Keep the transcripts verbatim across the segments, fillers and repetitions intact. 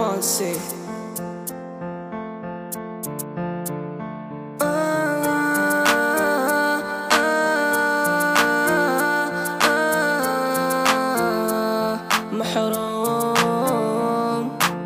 راسي. محروم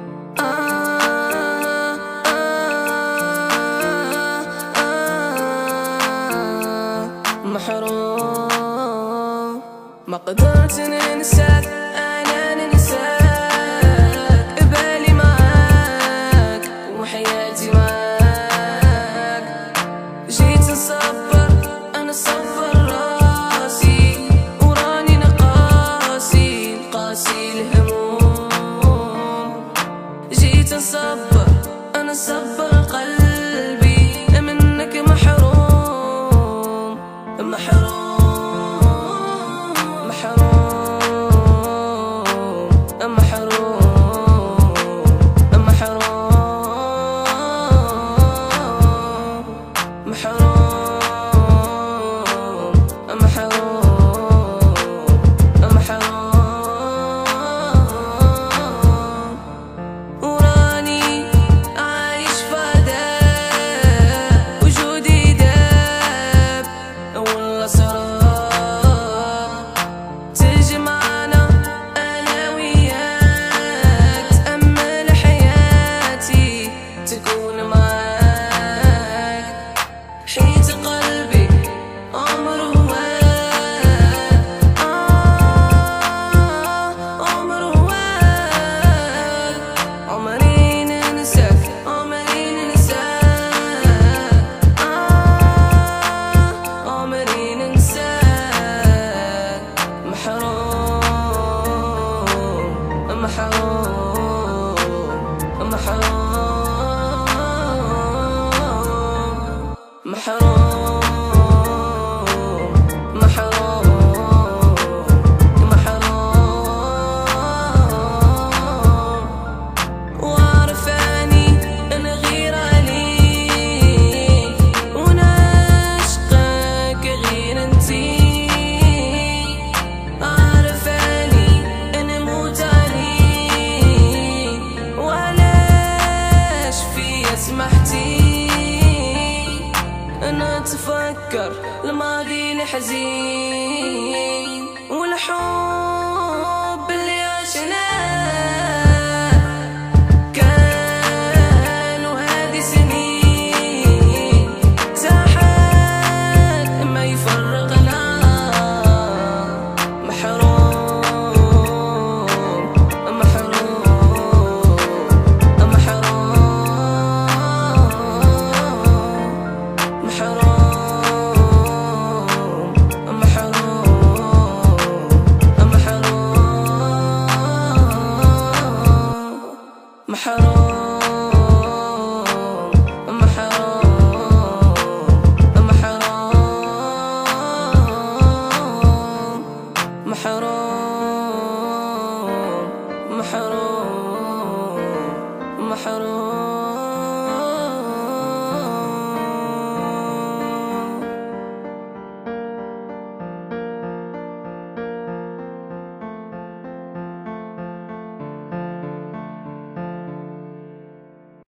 محروم ما قدرت ننساك، أنا ننساك، بالي معاك وحياتي معاك. جيت نصبر أنا صبر راسي، وراني نقاسي نقاسي الهموم. جيت نصبر أنا صبر قلبي، منك محروم محروم أتفكر الماضي الحزين والحب اللي عشناه، كانوا هذه سنين تحت ما يفرقنا. محروم محروم محروم محروم محروم محروم محروم.